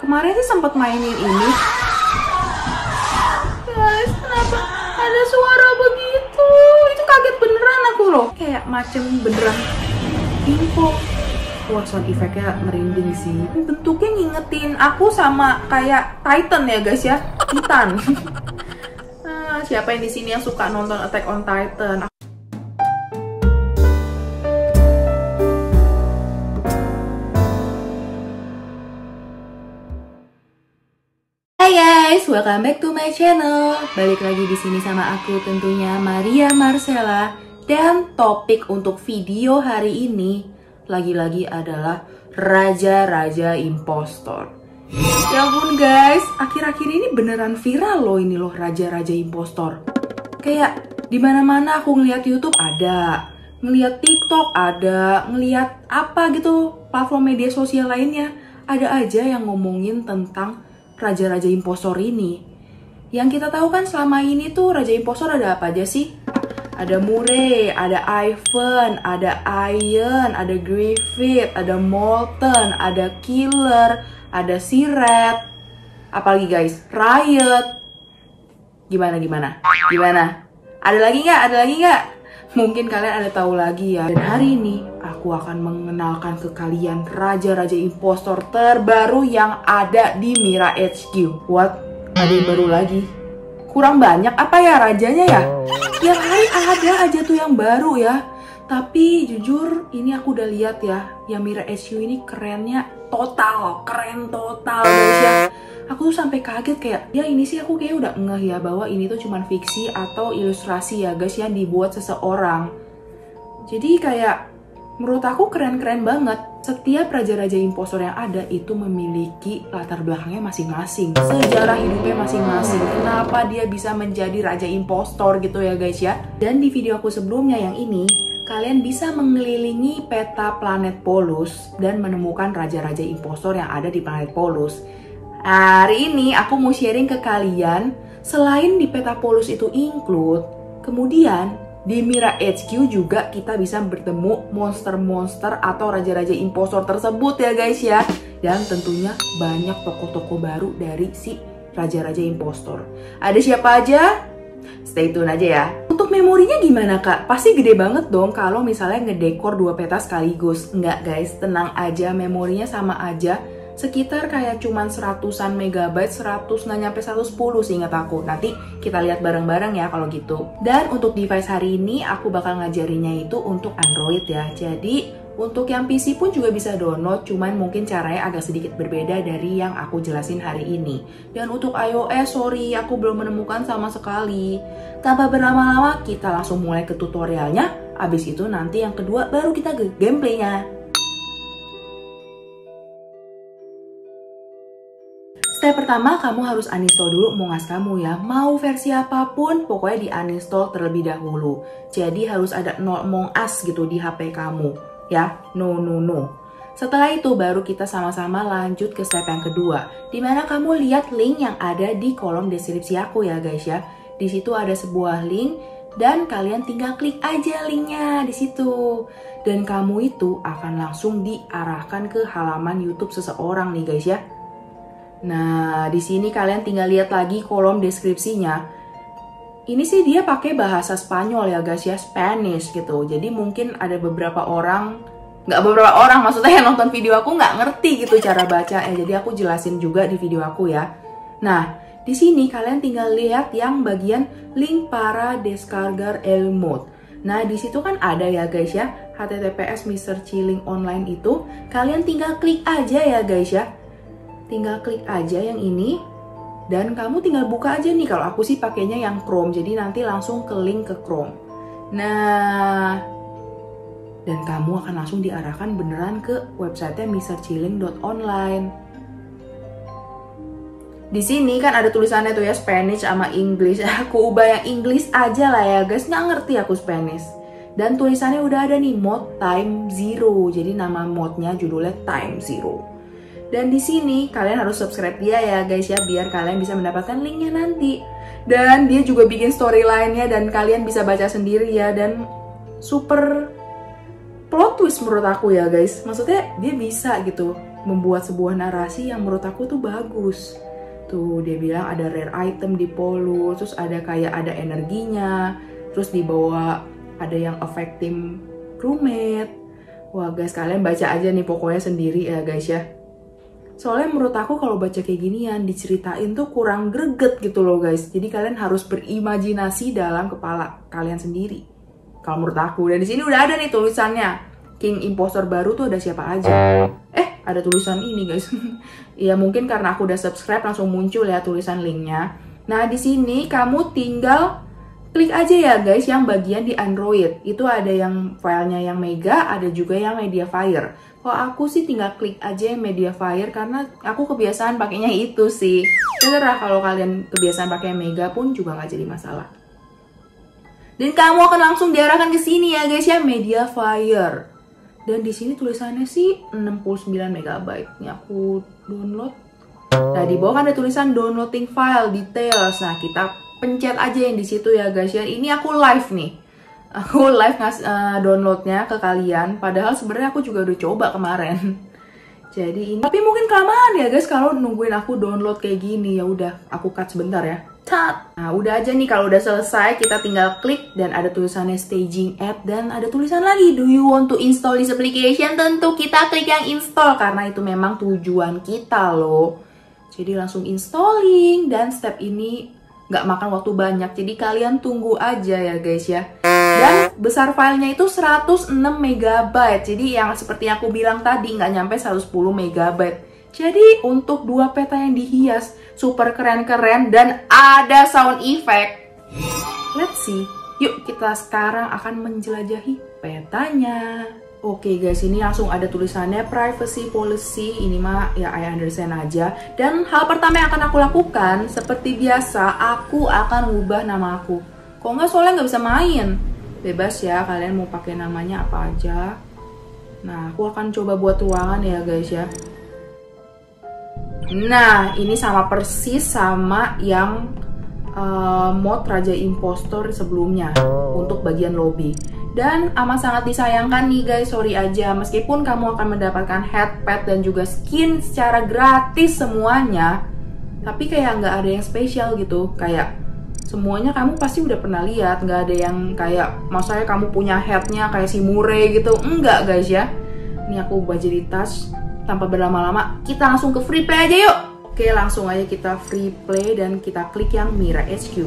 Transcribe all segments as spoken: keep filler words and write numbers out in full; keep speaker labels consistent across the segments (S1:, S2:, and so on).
S1: kemarin sih sempat mainin ini. Guys, kenapa ada suara begitu? Itu kaget beneran aku loh. Kayak macem beneran info. Wah, sound effect-nya merinding sih. Bentuknya ngingetin aku sama kayak Titan ya guys ya. Titan. Nah, siapa yang di sini yang suka nonton Attack on Titan? Hai guys, welcome back to my channel. Balik lagi di sini sama aku tentunya Maria Marcella, dan topik untuk video hari ini lagi-lagi adalah raja-raja impostor. Ya ampun guys, akhir-akhir ini beneran viral loh ini loh raja-raja impostor. Kayak dimana-mana aku ngeliat YouTube ada, ngeliat TikTok ada, ngeliat apa gitu platform media sosial lainnya, ada aja yang ngomongin tentang raja-raja impostor ini. Yang kita tahu kan selama ini tuh raja impostor ada apa aja sih? Ada Murray, ada Ivan, ada Ian, ada Griffith, ada Molten, ada Killer, ada Siret. Apalagi guys? Riot. Gimana gimana? Gimana? Ada lagi nggak? Ada lagi nggak? Mungkin kalian ada tahu lagi ya. Dan hari ini aku akan mengenalkan ke kalian raja-raja impostor terbaru yang ada di Mira H Q. What? Ada yang baru lagi? Kurang banyak apa ya rajanya ya? Yang lain ada aja tuh yang baru ya. Tapi jujur ini aku udah lihat ya, yang Mira H Q ini kerennya total, keren total guys ya. Aku tuh sampai kaget kayak, ya ini sih aku kayak udah ngeh ya bahwa ini tuh cuman fiksi atau ilustrasi ya guys yang dibuat seseorang. Jadi kayak menurut aku keren-keren banget. Setiap raja-raja impostor yang ada itu memiliki latar belakangnya masing-masing, sejarah hidupnya masing-masing, kenapa dia bisa menjadi raja impostor gitu ya guys ya. Dan di video aku sebelumnya yang ini, kalian bisa mengelilingi peta planet Polus dan menemukan raja-raja impostor yang ada di planet Polus. Hari ini aku mau sharing ke kalian, selain di peta Polus itu include, kemudian di Mira H Q juga kita bisa bertemu monster-monster atau raja-raja impostor tersebut ya guys ya. Dan tentunya banyak tokoh-tokoh baru dari si raja-raja impostor. Ada siapa aja? Stay tune aja ya. Untuk memorinya gimana kak? Pasti gede banget dong kalau misalnya ngedekor dua peta sekaligus. Enggak guys, tenang aja, memorinya sama aja. Sekitar kayak cuman seratusan megabyte, seratus nggak nyampe seratus sepuluh sih ingat aku. Nanti kita lihat bareng-bareng ya kalau gitu. Dan untuk device hari ini aku bakal ngajarinnya itu untuk Android ya. Jadi untuk yang P C pun juga bisa download, cuman mungkin caranya agak sedikit berbeda dari yang aku jelasin hari ini. Dan untuk iOS, sorry aku belum menemukan sama sekali. Tanpa berlama-lama kita langsung mulai ke tutorialnya. Abis itu nanti yang kedua baru kita ke gameplaynya. Step pertama, kamu harus uninstall dulu Mongas kamu ya. Mau versi apapun, pokoknya di uninstall terlebih dahulu. Jadi harus ada no Mongas gitu di H P kamu ya. No, no, no. Setelah itu baru kita sama-sama lanjut ke step yang kedua. Dimana kamu lihat link yang ada di kolom deskripsi aku ya guys ya. Di situ ada sebuah link dan kalian tinggal klik aja linknya di situ. Dan kamu itu akan langsung diarahkan ke halaman YouTube seseorang nih guys ya. Nah, di sini kalian tinggal lihat lagi kolom deskripsinya. Ini sih dia pakai bahasa Spanyol ya guys ya, Spanish gitu. Jadi mungkin ada beberapa orang, nggak beberapa orang maksudnya yang nonton video aku nggak ngerti gitu cara baca. Eh, jadi aku jelasin juga di video aku ya. Nah, di sini kalian tinggal lihat yang bagian link para descargar el mod. Nah, di situ kan ada ya guys ya, H T T P S Mister Chilling Online itu. Kalian tinggal klik aja ya guys ya. Tinggal klik aja yang ini dan kamu tinggal buka aja nih. Kalau aku sih pakainya yang Chrome, jadi nanti langsung ke link ke Chrome. Nah, dan kamu akan langsung diarahkan beneran ke websitenya mister chilling dot online. Di sini kan ada tulisannya tuh ya Spanish sama English. Aku ubah yang English aja lah ya guys, nggak ngerti aku Spanish. Dan tulisannya udah ada nih, mod time zero. Jadi nama modnya judulnya time zero. Dan di sini kalian harus subscribe dia ya guys ya, biar kalian bisa mendapatkan linknya nanti. Dan dia juga bikin storyline-nya dan kalian bisa baca sendiri ya. Dan super plot twist menurut aku ya guys. Maksudnya dia bisa gitu membuat sebuah narasi yang menurut aku tuh bagus. Tuh dia bilang ada rare item di Polus, terus ada kayak ada energinya, terus di bawah ada yang affecting crewmate. Wah guys, kalian baca aja nih pokoknya sendiri ya guys ya. Soalnya menurut aku kalau baca kayak ginian diceritain tuh kurang greget gitu loh guys. Jadi kalian harus berimajinasi dalam kepala kalian sendiri. Kalau menurut aku. Dan di sini udah ada nih tulisannya. King Impostor baru tuh ada siapa aja. Eh, ada tulisan ini guys. Ya mungkin karena aku udah subscribe langsung muncul ya tulisan linknya. Nah di sini kamu tinggal klik aja ya guys yang bagian di Android. Itu ada yang filenya yang Mega, ada juga yang Mediafire. Kalau aku sih tinggal klik aja yang Mediafire karena aku kebiasaan pakainya itu sih. Terserah kalau kalian kebiasaan pakai Mega pun juga nggak jadi masalah. Dan kamu akan langsung diarahkan ke sini ya guys ya, Mediafire. Dan di sini tulisannya sih enam puluh sembilan megabyte. Ini aku download. Nah, di bawah kan ada tulisan downloading file details. Nah, kita pencet aja yang di situ ya guys ya. Ini aku live nih. Aku live ngas uh, downloadnya ke kalian. Padahal sebenarnya aku juga udah coba kemarin. Jadi ini. Tapi mungkin kelamaan ya guys kalau nungguin aku download kayak gini. Ya udah, aku cut sebentar ya. Cut. Nah, udah aja nih kalau udah selesai kita tinggal klik dan ada tulisannya staging app dan ada tulisan lagi do you want to install this application? Tentu kita klik yang install karena itu memang tujuan kita loh. Jadi langsung installing dan step ini nggak makan waktu banyak. Jadi kalian tunggu aja ya guys ya. Dan besar filenya itu seratus enam megabyte. Jadi yang seperti aku bilang tadi nggak nyampe seratus sepuluh megabyte. Jadi untuk dua peta yang dihias super keren-keren dan ada sound effect. Let's see. Yuk kita sekarang akan menjelajahi petanya. Oke guys, ini langsung ada tulisannya privacy policy. Ini mah ya I understand aja. Dan hal pertama yang akan aku lakukan seperti biasa, aku akan ubah nama aku. Kok nggak soalnya nggak bisa main. Bebas ya, kalian mau pakai namanya apa aja. Nah, aku akan coba buat ruangan ya guys ya. Nah, ini sama persis sama yang uh, mod Raja Impostor sebelumnya untuk bagian lobby. Dan amat sangat disayangkan nih guys, sorry aja. Meskipun kamu akan mendapatkan headpad dan juga skin secara gratis semuanya, tapi kayak nggak ada yang spesial gitu. Kayak semuanya kamu pasti udah pernah lihat, nggak ada yang kayak, maksudnya kamu punya headnya kayak si Murray gitu. Enggak guys ya. Ini aku ubah jadi tas. Tanpa berlama-lama, kita langsung ke free play aja yuk. Oke, langsung aja kita free play dan kita klik yang Mira H Q.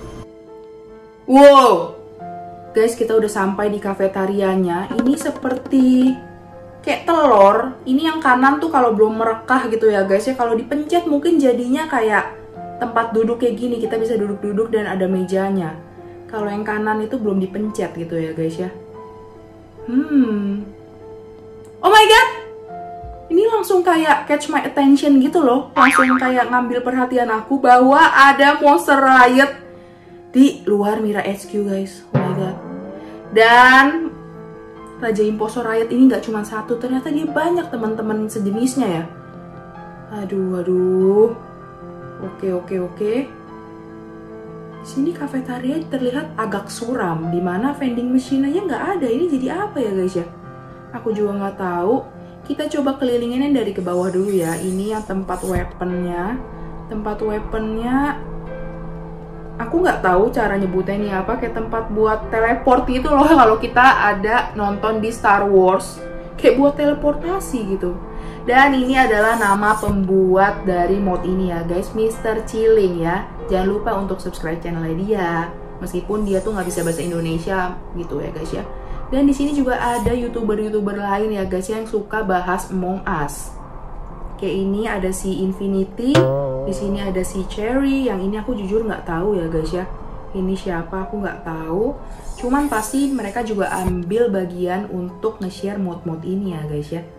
S1: Wow, guys, kita udah sampai di kafetarianya. Ini seperti kayak telur. Ini yang kanan tuh kalau belum merekah gitu ya guys ya. Kalau dipencet mungkin jadinya kayak tempat duduk kayak gini. Kita bisa duduk-duduk dan ada mejanya. Kalau yang kanan itu belum dipencet gitu ya guys ya. Hmm. Oh my god. Ini langsung kayak catch my attention gitu loh. Langsung kayak ngambil perhatian aku bahwa ada Monster Riot di luar Mira H Q guys. Oh my god. Dan Raja Impostor Riot ini nggak cuma satu. Ternyata dia banyak teman-teman sejenisnya ya. Aduh, aduh. Oke, oke, oke. Di sini kafetaria terlihat agak suram. Dimana vending machine aja nggak ada. Ini jadi apa ya guys ya? Aku juga nggak tahu. Kita coba kelilinginnya dari ke bawah dulu ya. Ini yang tempat weaponnya. Tempat weaponnya aku nggak tahu cara nyebutnya ini apa. Kayak tempat buat teleport gitu loh. Kalau kita ada nonton di Star Wars, kayak buat teleportasi gitu. Dan ini adalah nama pembuat dari mod ini ya guys, Mister Chilling ya. Jangan lupa untuk subscribe channelnya dia. Meskipun dia tuh nggak bisa bahasa Indonesia gitu ya guys ya. Dan di sini juga ada youtuber-youtuber lain ya guys yang suka bahas Among Us. Kayak ini ada si Infinity, di sini ada si Cherry. Yang ini aku jujur nggak tahu ya guys ya. Ini siapa aku nggak tahu. Cuman pasti mereka juga ambil bagian untuk nge-share mod-mod ini ya guys ya.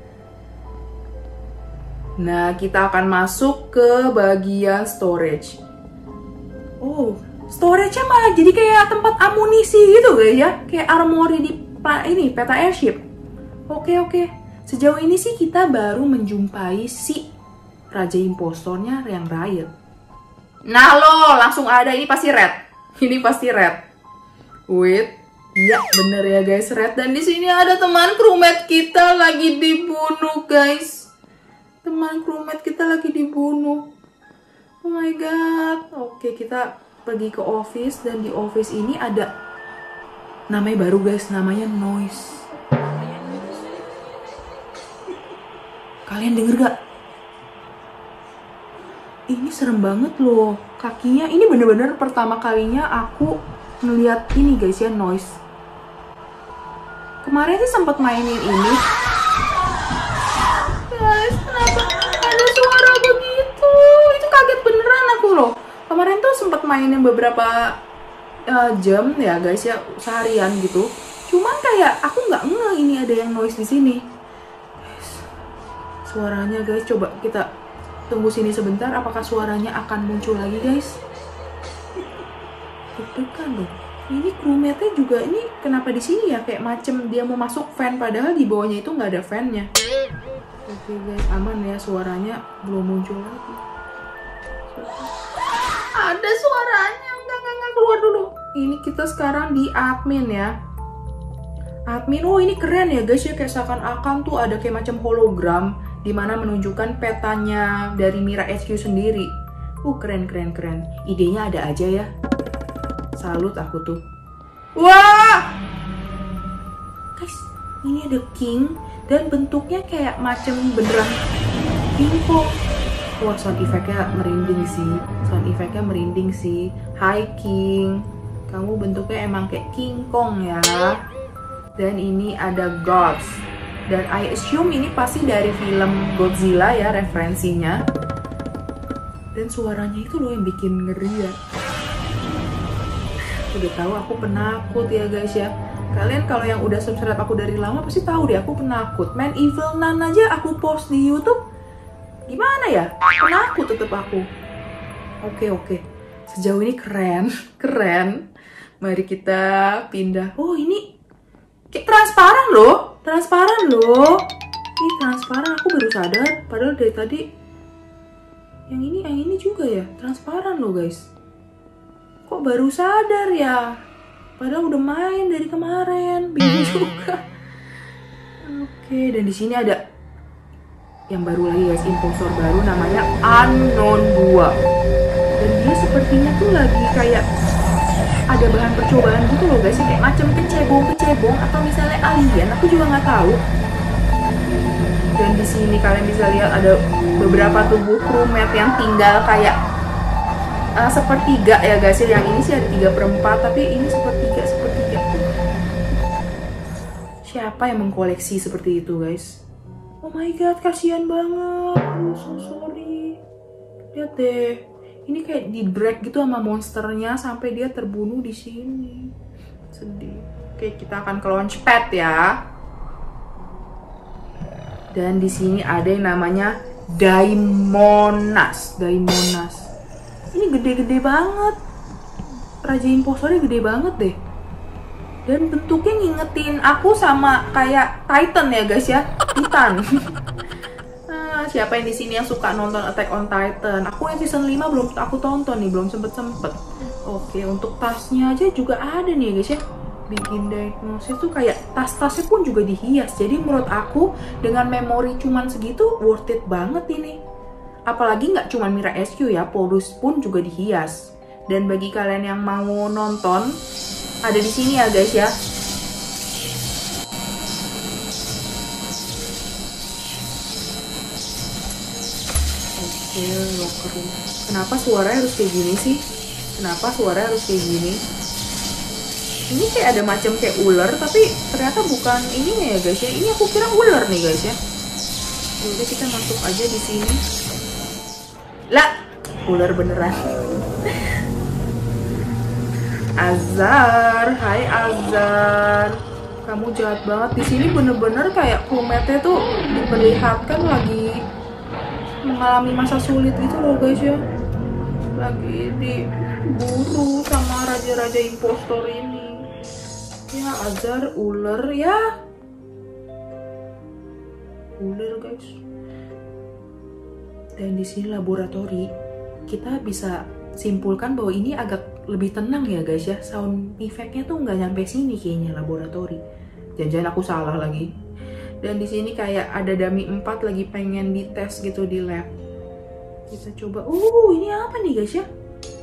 S1: Nah, kita akan masuk ke bagian storage. Oh, storage-nya malah jadi kayak tempat amunisi gitu guys ya. Kayak armory di ini peta airship. Oke oke. Sejauh ini sih kita baru menjumpai si Raja Impostornya yang Riot. Nah lo, langsung ada. Ini pasti red. Ini pasti red. Wait. Iya bener ya guys, red. Dan di sini ada teman crewmate kita lagi dibunuh guys. teman crewmate kita lagi dibunuh. Oh my god. Oke, kita pergi ke office, dan di office ini ada namanya baru guys, namanya noise. Kalian denger gak? Ini serem banget loh. Kakinya ini bener-bener pertama kalinya aku ngeliat ini guys ya, noise. Kemarin sih sempat mainin ini. Guys, kenapa ada suara begitu? Itu kaget beneran aku loh. Kemarin tuh sempat mainin beberapa uh, jam ya guys ya, seharian gitu. Cuman kayak aku nggak ngeh ini ada yang noise di sini. Guys, suaranya guys, coba kita tunggu sini sebentar. Apakah suaranya akan muncul lagi guys? Deg-degan loh. Ini crewmate-nya juga ini kenapa di sini ya, kayak macem dia mau masuk fan padahal di bawahnya itu nggak ada fan-nya. Oke guys, aman ya, suaranya belum muncul lagi. Ada suaranya, enggak enggak enggak keluar dulu. Ini kita sekarang di admin ya. Admin, oh ini keren ya guys ya, kayak seakan-akan tuh ada kayak macam hologram dimana menunjukkan petanya dari Mira H Q sendiri. Uh keren keren keren. Idenya ada aja ya. Salut aku tuh. Wah! Guys, ini ada king dan bentuknya kayak macam beneran pingpong. Wah, sound effect-nya merinding sih. Sound effect-nya merinding sih. Hi king. Kamu bentuknya emang kayak King Kong ya. Dan ini ada gods. Dan I assume ini pasti dari film Godzilla ya referensinya. Dan suaranya itu loh yang bikin ngeri ya. Udah tahu aku penakut ya guys ya. Kalian kalau yang udah subscribe aku dari lama pasti tahu deh aku penakut. Man Evil Nun aja aku post di YouTube. Gimana ya? Penakut tetep aku. Oke oke. Sejauh ini keren, keren. Mari kita pindah. Oh ini kayak transparan loh, transparan loh. Ini transparan, aku baru sadar. Padahal dari tadi yang ini, yang ini juga ya transparan loh guys. Kok baru sadar ya? Padahal udah main dari kemarin, bingung juga. Oke, dan di sini ada yang baru lagi guys, impostor baru namanya Unknown dua. Dan dia sepertinya tuh lagi kayak ada bahan percobaan gitu loh guys, kayak macam kecebong-kecebong atau misalnya alien, aku juga nggak tahu. Dan di sini kalian bisa lihat ada beberapa tubuh crewmate yang tinggal kayak uh, sepertiga ya guys. Yang ini sih ada tiga per empat, tapi ini sepertiga sepertiga. Siapa yang mengkoleksi seperti itu guys? Oh my god, kasihan banget. Oh, so sorry. Lihat deh. Ini kayak di drag gitu sama monsternya sampai dia terbunuh di sini. Sedih. Oke, kita akan ke launchpad ya. Dan di sini ada yang namanya Daimonas. Daimonas. Ini gede-gede banget. Raja impostornya gede banget deh. Dan bentuknya ngingetin aku sama kayak Titan ya guys ya. Titan. Nah, siapa yang di sini yang suka nonton Attack on Titan? Aku yang season lima belum aku tonton nih, belum sempet-sempet. Oke, untuk tasnya aja juga ada nih guys ya. Bikin diagnosis tuh kayak tas-tasnya pun juga dihias. Jadi menurut aku dengan memori cuman segitu worth it banget ini. Apalagi nggak cuma Mira S Q ya, Porus pun juga dihias. Dan bagi kalian yang mau nonton, ada di sini ya guys ya. Oke, locker room. Kenapa suaranya harus kayak gini sih? Kenapa suaranya harus kayak gini? Ini kayak ada macam kayak ular, tapi ternyata bukan ininya ya guys ya. Ini aku kira ular nih guys ya. Udah kita masuk aja di sini. Lah, ular beneran. Azar, hai Azar. Kamu jahat banget. Di sini bener-bener kayak crewmate tuh diperlihatkan lagi mengalami masa sulit gitu loh guys ya. Lagi diburu sama raja-raja impostor ini. Ya Azar, ular ya. Ular guys. Dan di sini laboratori. Kita bisa simpulkan bahwa ini agak lebih tenang ya guys ya. Sound effect-nya tuh nggak nyampe sini kayaknya laboratori. Jangan-jangan aku salah lagi. Dan di sini kayak ada dummy empat lagi pengen dites gitu di lab. Kita coba. Uh, ini apa nih guys ya?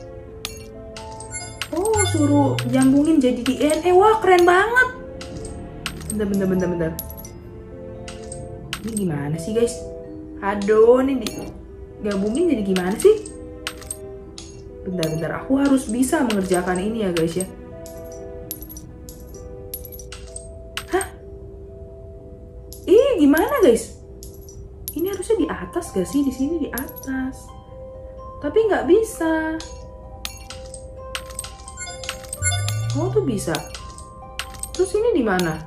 S1: Oh, suruh nyambungin jadi D N A. Wah, keren banget. Bentar, bentar, bentar, bentar. Ini gimana sih guys? Aduh, ini digabungin jadi gimana sih? Bentar, bentar. Aku harus bisa mengerjakan ini ya guys ya. Hah? Ih, gimana guys? Ini harusnya di atas gak sih? Di sini di atas. Tapi nggak bisa. Oh, tuh bisa. Terus ini di mana?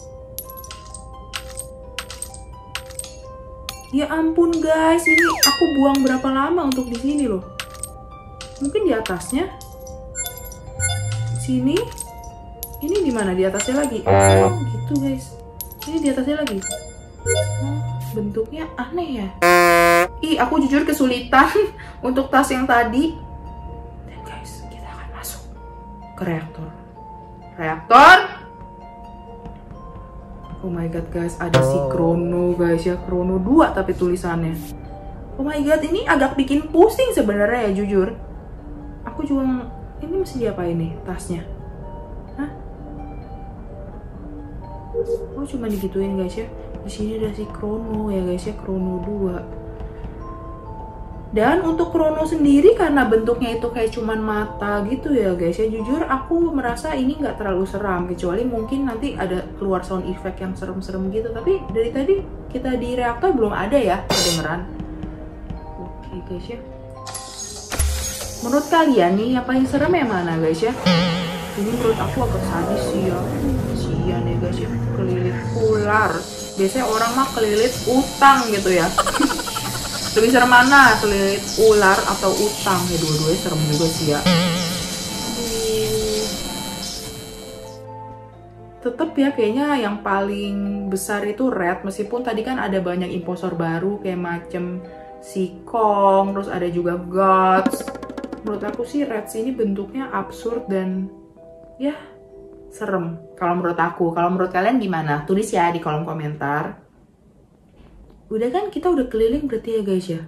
S1: Ya ampun guys, ini aku buang berapa lama untuk di sini loh. Mungkin di atasnya. Sini. Ini di mana? Di atasnya lagi. Oh, gitu guys. Ini di atasnya lagi. Oh, bentuknya aneh ya. Ih, aku jujur kesulitan untuk tas yang tadi. Dan guys, kita akan masuk ke reaktor. Reaktor. Oh my god guys, ada si Chrono guys ya, Chrono dua tapi tulisannya. Oh my god, ini agak bikin pusing sebenarnya ya jujur. Aku juga, ini mesti diapain nih tasnya? Hah? Oh cuma digituin guys ya. Di sini ada si Chrono ya guys ya, Chrono dua. Dan untuk Chrono sendiri karena bentuknya itu kayak cuman mata gitu ya guys ya, jujur aku merasa ini nggak terlalu seram, kecuali mungkin nanti ada keluar sound effect yang serem-serem gitu. Tapi dari tadi kita di reaktor belum ada ya kedengeran. Oke guys ya. Menurut kalian nih yang paling serem yang mana guys ya? Ini menurut aku agak sadis sih ya. Kasian ya guys ya, kelilit ular. Biasanya orang mah kelilit utang gitu ya. Lebih serem mana? Kelilit ular atau utang? Ya dua-duanya serem juga sih ya. Tetep ya kayaknya yang paling besar itu red. Meskipun tadi kan ada banyak impostor baru kayak macem si Kong, terus ada juga Gods. Menurut aku sih red ini bentuknya absurd dan ya serem. Kalau menurut aku, kalau menurut kalian gimana? Tulis ya di kolom komentar. Udah kan kita udah keliling berarti ya guys ya.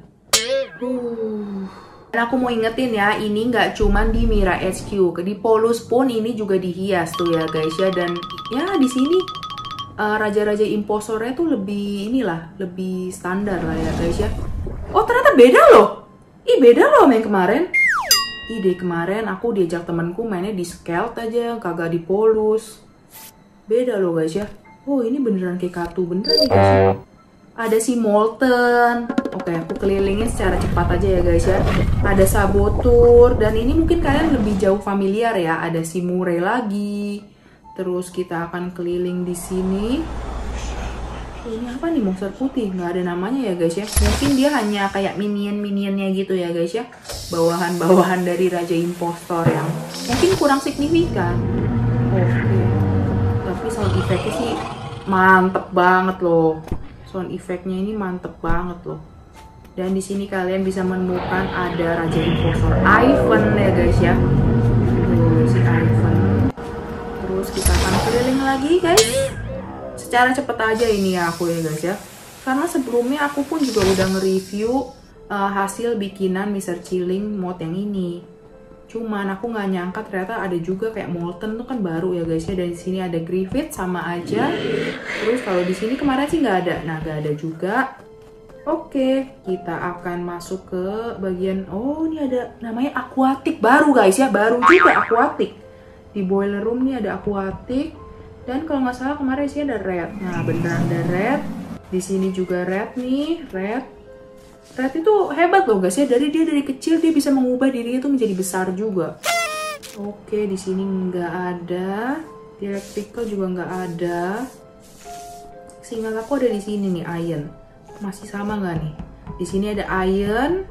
S1: Uh. Dan aku mau ingetin ya, ini nggak cuman di Mira H Q, di Polus pun ini juga dihias tuh ya guys ya. Dan ya di sini uh, raja-raja imposornya tuh lebih inilah, lebih standar lah ya guys ya. Oh ternyata beda loh. Ih beda loh main kemarin. Ih deh kemarin aku diajak temenku mainnya di Skelt aja, kagak di Polus. Beda loh guys ya. Oh ini beneran kayak kartu beneran nih guys ya. Ada si Molten. Oke, aku kelilingin secara cepat aja ya guys ya. Ada Saboteur. Dan ini mungkin kalian lebih jauh familiar ya. Ada si Murray lagi. Terus kita akan keliling di sini. Ini apa nih, monster putih? Nggak ada namanya ya guys ya. Mungkin dia hanya kayak minion-minionnya gitu ya guys ya. Bawahan-bawahan dari Raja Impostor yang mungkin kurang signifikan. Oke. Tapi sound effect-nya sih mantep banget loh. Sound effect-nya ini mantep banget loh. Dan di sini kalian bisa menemukan ada Raja Impostor Ivan ya guys ya. Tuh si Ivan. Terus kita akan keliling lagi guys. Secara cepet aja ini ya aku ya guys ya. Karena sebelumnya aku pun juga udah nge-review uh, hasil bikinan mister Chilling mod yang ini. Cuman aku nggak nyangka ternyata ada juga kayak Molten tuh kan baru ya guys ya. Dan di sini ada Griffith sama aja. Terus kalau di sini kemarin sih nggak ada, nah nggak ada juga. Oke, kita akan masuk ke bagian. Oh ini ada namanya aquatic baru guys ya, baru juga aquatic. Di boiler room nih ada aquatic. Dan kalau nggak salah kemarin sih ada red. Nah beneran ada red. Di sini juga red nih, red. Red itu hebat loh guys ya, dari dia dari kecil dia bisa mengubah dirinya tuh menjadi besar juga. Oke, di sini nggak ada, di electrical juga nggak ada. Seingat aku ada di sini nih iron, masih sama nggak nih? Di sini ada iron.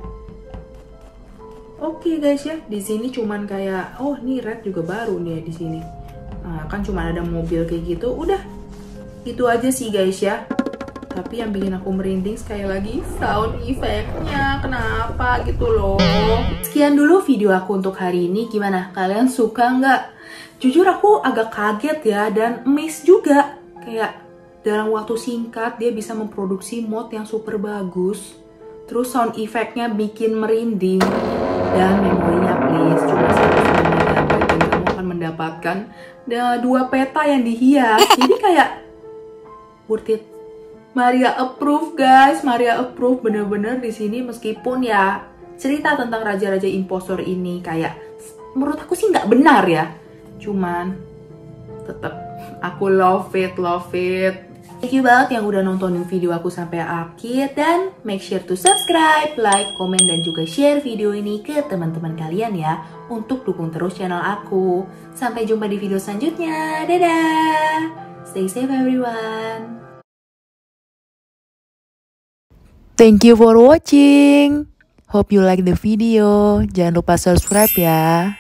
S1: Oke guys ya, di sini cuman kayak, oh nih red juga baru nih di sini. Nah, kan cuman ada mobil kayak gitu, udah itu aja sih guys ya. Tapi yang bikin aku merinding sekali lagi sound effect-nya, kenapa gitu loh. Sekian dulu video aku untuk hari ini, gimana? Kalian suka nggak? Jujur aku agak kaget ya, dan amazed juga. Kayak, dalam waktu singkat dia bisa memproduksi mod yang super bagus. Terus sound effect-nya bikin merinding. Dan memorinya please cuma seratus megabyte dan kamu akan mendapatkan dua peta yang dihias. Jadi kayak worth it. Maria approve guys, Maria approve bener-bener di sini, meskipun ya cerita tentang raja-raja impostor ini kayak menurut aku sih nggak benar ya. Cuman tetap aku love it, love it. Thank you banget yang udah nontonin video aku sampai akhir, dan make sure to subscribe, like, komen, dan juga share video ini ke teman-teman kalian ya untuk dukung terus channel aku. Sampai jumpa di video selanjutnya. Dadah. Stay safe everyone. Thank you for watching. Hope you like the video. Jangan lupa subscribe ya.